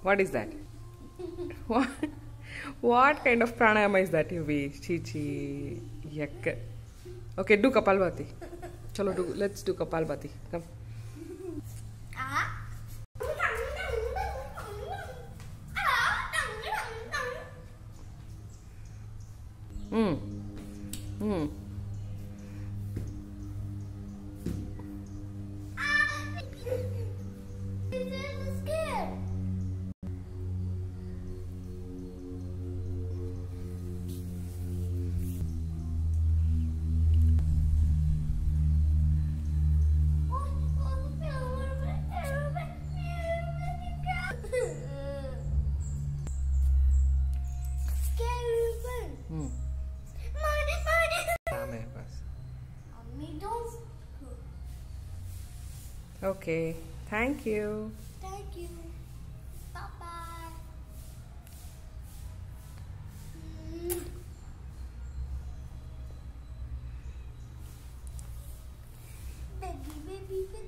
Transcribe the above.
What is that? What? What kind of pranayama is that, Yuvi? Chi. Yuck. Okay, do Kapalbhati. Chalo, let's do Kapalbhati. Come. Hmm. Okay, thank you. Thank you. Bye-bye. Baby, baby, baby.